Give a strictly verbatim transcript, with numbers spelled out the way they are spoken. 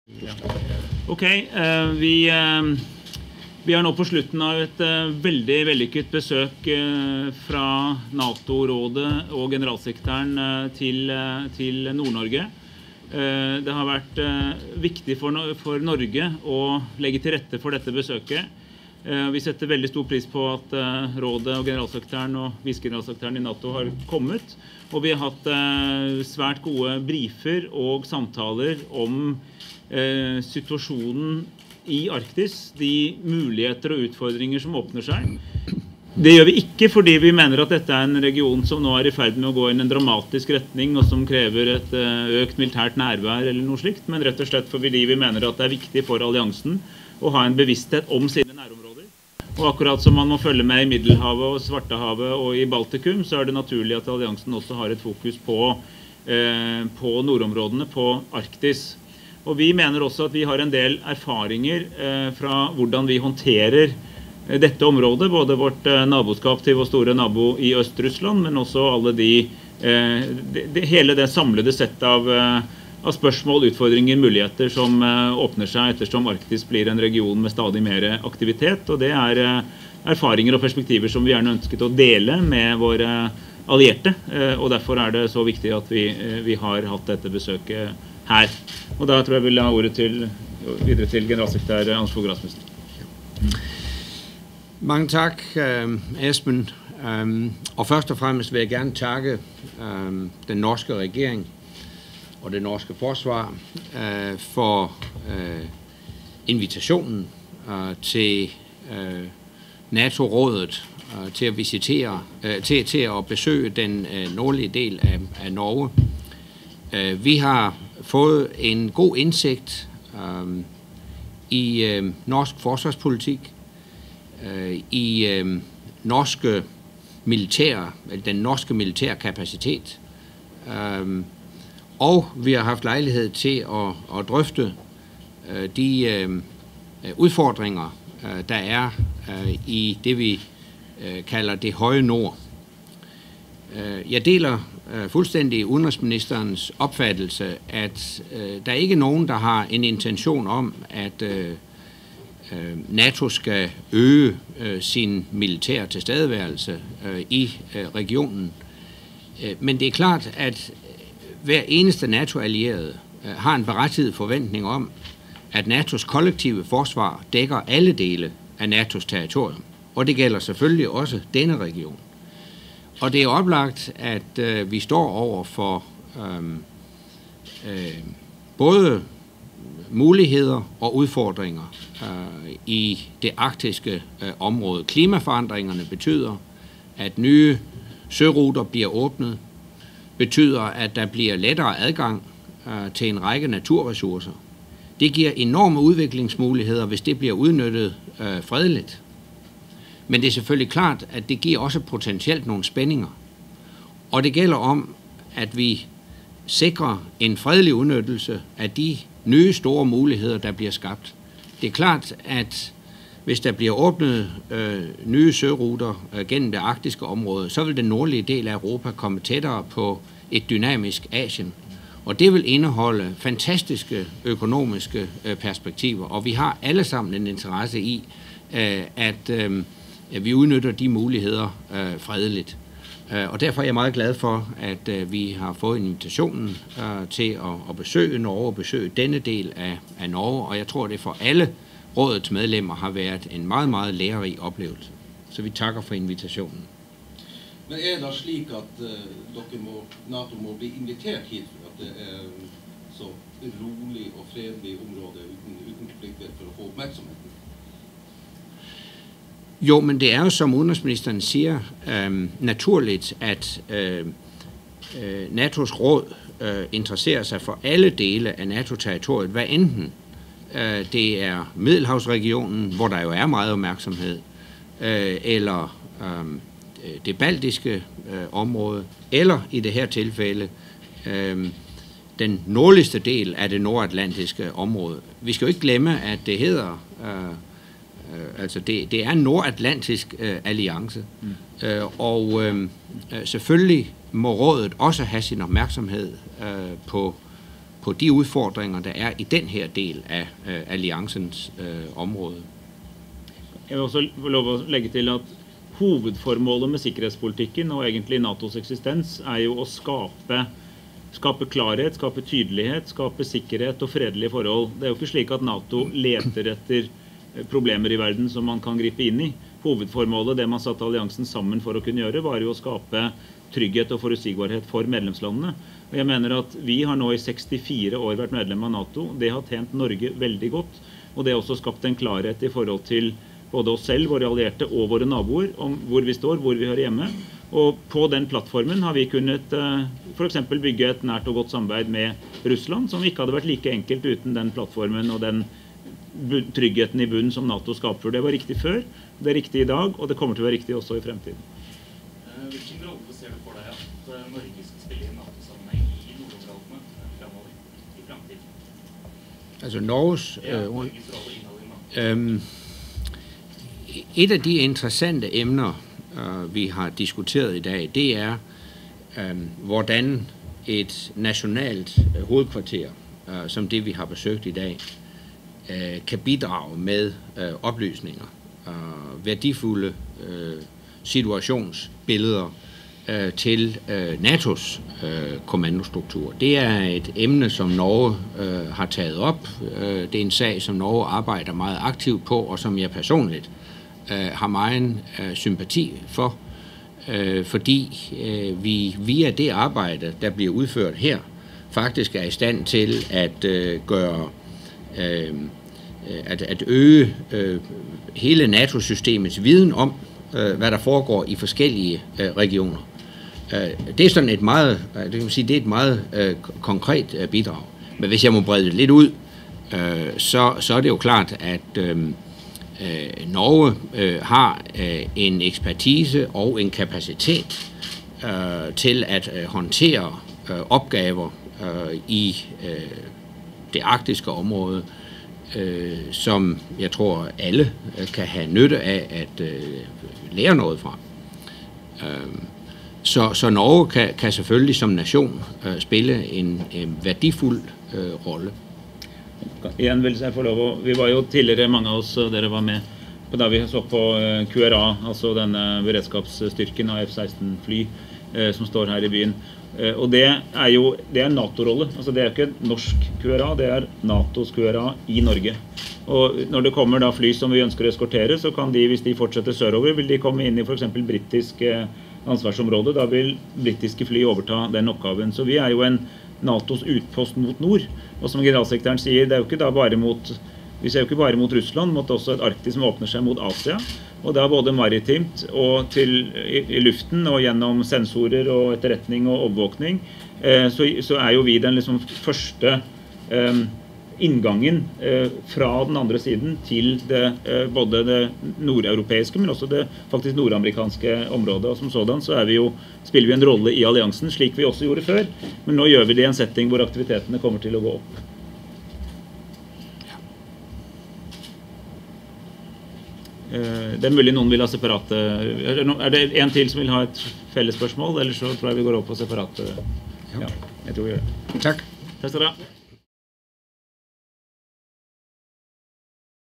Ja. Ok, uh, vi, uh, vi er nå på slutten av et uh, veldig vellykket besøk uh, fra NATO-rådet og generalsekretæren uh, til, uh, til Nord-Norge. Uh, det har vært uh, viktig for, no for Norge å legge til rette for dette besøket. Uh, vi setter veldig stor pris på at uh, rådet og generalsekretæren og visegeneralsekretæren i NATO har kommet, og vi har hatt uh, svært gode briefer og samtaler om uh, situasjonen i Arktis, de muligheter og utfordringer som åpner seg. Det gjør vi ikke fordi vi mener at dette er en region som nå er i ferd med å gå i en dramatisk retning og som krever et uh, økt militært nærvær eller noe slikt, men rett og slett fordi vi mener at det er viktig for alliansen å ha en bevissthet om sine nærområder. Og akkurat som man må følge med i Middelhavet og Svartehavet og i Baltikum, så er det naturlig at alliansen også har et fokus på, eh, på nordområdene, på Arktis. Og vi mener også at vi har en del erfaringer eh, fra hvordan vi håndterer eh, dette området, både vårt eh, naboskap til vår store nabo i Øst-Russland, men også alle de, eh, de, de, hele det samlede sett av eh, av spørsmål, utfordringer, muligheter som uh, åpner seg ettersom Arktis blir en region med stadig mer aktivitet, og det er uh, erfaringer og perspektiver som vi gjerne ønsket å dele med våre allierte, uh, og derfor er det så viktig at vi, uh, vi har hatt dette besøket her. Og da tror jeg vi vil ha ordet til, videre til generalsekretær Anders Fogh Rasmussen. Mange tak, uh, Esben. Um, og først og fremmest vil jeg gerne takke um, den norske regering og det norske forsvar øh, for øh, invitationen øh, til øh, NATO-rådet øh, til at visitere, øh, til, til at besøge den øh, nordlige del af, af Norge. Øh, vi har fået en god indsigt øh, i øh, norsk forsvarspolitik, øh, i øh, norske militære, den norske militære kapacitet. Øh, Og vi har haft lejlighed til at, at drøfte øh, de øh, udfordringer, øh, der er øh, i det, vi øh, kalder det høje nord. Øh, jeg deler øh, fuldstændig udenrigsministerens opfattelse, at øh, der ikke er nogen, der har en intention om, at øh, øh, NATO skal øge øh, sin militære tilstedeværelse øh, i øh, regionen. Øh, men det er klart, at hver eneste NATO-allierede øh, har en berettiget forventning om, at NATO's kollektive forsvar dækker alle dele af NATO's territorium. Og det gælder selvfølgelig også denne region. Og det er oplagt, at øh, vi står over for øh, øh, både muligheder og udfordringer øh, i det arktiske øh, område. Klimaforandringerne betyder, at nye søruter bliver åbnet, betyder, at der bliver lettere adgang øh, til en række naturressourcer. Det giver enorme udviklingsmuligheder, hvis det bliver udnyttet øh, fredeligt. Men det er selvfølgelig klart, at det giver også potentielt nogle spændinger. Og det gælder om, at vi sikrer en fredelig udnyttelse af de nye store muligheder, der bliver skabt. Det er klart, at hvis der bliver åbnet øh, nye søruter øh, gennem det arktiske område, så vil den nordlige del af Europa komme tættere på et dynamisk Asien. Og det vil indeholde fantastiske økonomiske øh, perspektiver, og vi har alle sammen en interesse i, øh, at øh, vi udnytter de muligheder øh, fredeligt. Øh, og derfor er jeg meget glad for, at øh, vi har fået invitationen øh, til at, at besøge Norge og besøge denne del af, af Norge, og jeg tror, det for alle rådets medlemmer har været en meget, meget lærerig oplevelse. Så vi takker for invitationen. Men er det slik at uh, dere må, NATO må bli invitert hit for at det er så rolig og fredelig område uten, uten konflikter for at få opmærksomheden? Jo, men det er jo, som udenrigsministeren siger, øh, naturligt, at øh, øh, NATO's råd øh, interesserer sig for alle dele af NATO-territoriet, hvad enten øh, det er Middelhavsregionen, hvor der jo er meget opmærksomhed, øh, eller øh, det baltiske øh, område, eller i det her tilfælde øh, den nordligste del af det nordatlantiske område. Vi skal jo ikke glemme, at det hedder, øh, øh, altså det, det er en nordatlantisk øh, alliance, mm. øh, og øh, selvfølgelig må rådet også have sin opmærksomhed øh, på, på på de udfordringer, der er i den her del af øh, alliansens øh, område. Jeg vil også få lov å legge til at hovedformålet med sikkerhetspolitikken og egentlig NATOs eksistens er jo å skape, skape klarhet, skape tydelighet, skape sikkerhet og fredelige forhold. Det er jo ikke slik at NATO leter etter problemer i verden som man kan gripe inn i. Hovedformålet, det man satte alliansen sammen for å kunne gjøre, var jo å skape trygghet og forutsigbarhet for medlemslandene. Og jeg mener at vi har nå i sekstifire år vært medlem av NATO. Det har tjent Norge veldig godt, og det har også skapt en klarhet i forhold til både oss selv, våre allierte og våre naboer, om hvor vi står, hvor vi hører hjemme. Og på den plattformen har vi kunnet for eksempel bygge et nært og godt samarbeid med Russland, som ikke hadde vært like enkelt uten den plattformen og den tryggheten i bunnen som NATO skaper. Det var riktig før, det er riktig i dag, og det kommer til å være riktig også i fremtiden. Hvilken rolle ser du for deg at Norge skal spille i NATO-sammenheng i nordområdene fremover i fremtiden? Altså Norges... Ja, øh, Norges rolle innad i NATO. øhm, et af de interessante emner, øh, vi har diskuteret i dag, det er, øh, hvordan et nationalt øh, hovedkvarter, øh, som det vi har besøgt i dag, øh, kan bidrage med øh, oplysninger, øh, værdifulde øh, situationsbilleder øh, til øh, NATOs øh, kommandostruktur. Det er et emne, som Norge øh, har taget op. Øh, det er en sag, som Norge arbejder meget aktivt på, og som jeg personligt øh, har meget øh, sympati for, øh, fordi øh, vi via det arbejde, der bliver udført her, faktisk er i stand til at øh, gøre øh, at, at øge øh, hele NATO-systemets viden om, øh, hvad der foregår i forskellige øh, regioner. Øh, det er sådan et meget, det kan man sige, det er et meget øh, konkret øh, bidrag. Men hvis jeg må brede det lidt ud, øh, så, så er det jo klart, at øh, øh, Norge øh, har øh, en ekspertise og en kapacitet øh, til at øh, håndtere øh, opgaver øh, i øh, det arktiske område, øh, som jeg tror alle øh, kan have nytte af at øh, lære noget fra. Øh, så, så Norge kan, kan selvfølgelig som nation øh, spille en, en værdifuld øh, rolle. Igjen vil jeg få lov å, vi var jo tidligere, mange av oss, dere var med, da vi så på Q R A, altså denne beredskapsstyrken av F seksten fly som står her i byen. Og det er jo, det er NATO-rolle, altså det er ikke norsk Q R A, det er NATOs Q R A i Norge. Og når det kommer da fly som vi ønsker å eskortere, så kan de, hvis de fortsetter sørover, vil de komme inn i for eksempel britisk ansvarsområde, da vil britiske fly overta den oppgaven. Så vi er jo en NATOs utpost mot nord, og som generalsekretæren sier, det er jo ikke da bare mot, vi ser jo ikke bare mot Russland, men også et Arktis som åpner seg mot Asia, og da både maritimt og til, i, i luften og gjennom sensorer og etterretning og overvåkning, eh, så, så er jo vi den liksom første eh, inngangen eh, fra den andre siden til det, eh, både det nordeuropeiske, men også det faktisk nordamerikanske området, og som sådan så er vi jo, spiller vi en rolle i alliansen, slik vi også gjorde før, men nå gjør vi det i en setting hvor aktivitetene kommer til å gå opp. Det er mulig noen vil ha separate. Er det en til som vil ha et felles spørsmål, eller så tror jeg vi går opp på separate. Ja, jeg tror vi gjør det. Tak. Takk skal dere ha.